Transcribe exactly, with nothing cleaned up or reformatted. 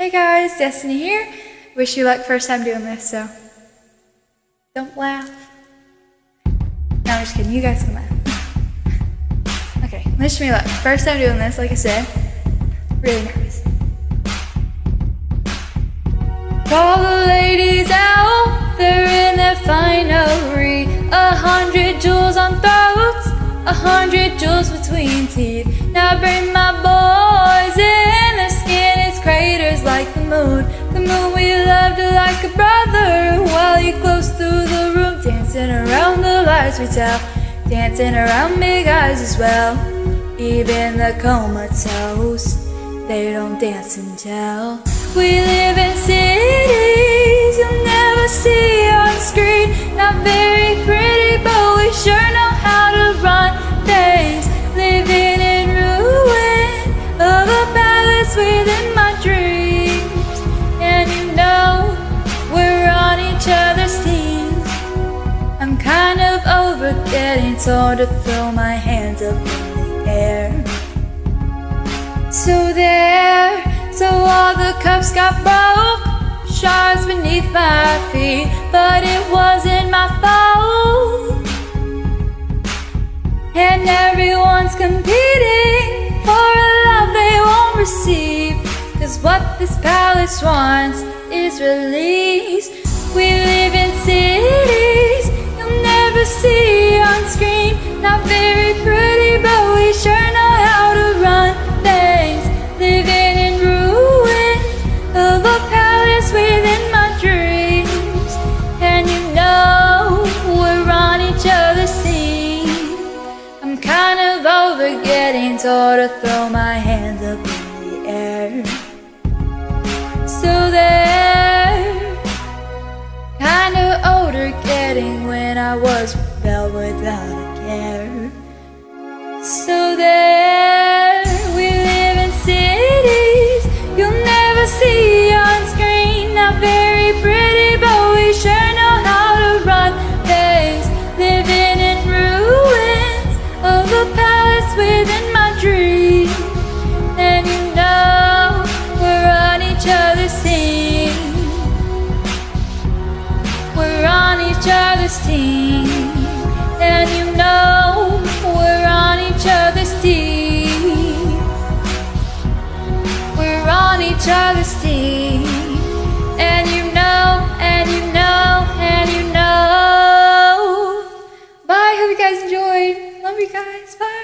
Hey guys, Destiny here. Wish you luck first time doing this, so don't laugh. No, I'm just kidding, you guys can laugh. Okay, wish me luck. First time doing this, like I said, really nervous. All the ladies out there in their finery, a hundred jewels on throats, a hundred jewels between teeth. Now bring my boys in, their skin is craters like the moon. The moon we loved like a brother, while you close through the room, dancing around the lies we tell, dancing around big eyes as well. Even the comatose, they don't dance and tell. We live in cities you'll never see on screen. Not very pretty, but we sure know how to run things. Living in ruin of a palace within my dreams. And you know we're on each other's teams. I'm kind of over getting told to throw my hands up in the air. So there, so all the cups got broke, shards beneath my feet, but it wasn't my fault. And everyone's competing for a love they won't receive, 'cause what this palace wants is release. We live in cities you'll never see on screen. Not very pretty, but we sure know how to run things. Living in ruins of a palace within my dreams. And you know we're on each other's team. I'm kind of over getting told to throw my hands up in the air. So there, kind of older getting when I was rebel without a care. So there, we live in cities you'll never see on screen. Not very pretty, but we sure know how to run things. Living in ruins of a palace within my dreams. And you know we're on each other's team. We're on each other's team. And you know we're on each other's team. We're on each other's team. And you know, and you know, and you know. Bye, hope you guys enjoyed. Love you guys, bye.